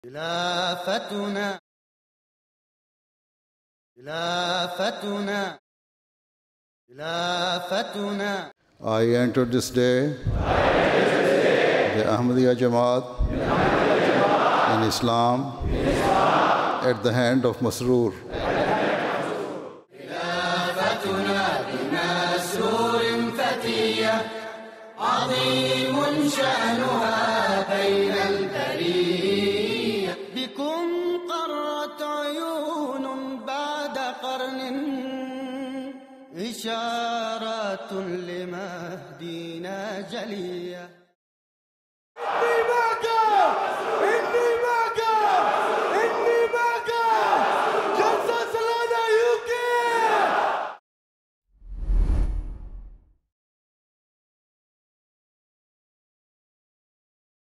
خلافتنا خلافتنا خلافتنا. I entered this day the Ahmadiyya Jamaat in Islam at the hand of Masroor. خلافتنا بمسرور فتية عظيم شأنها بين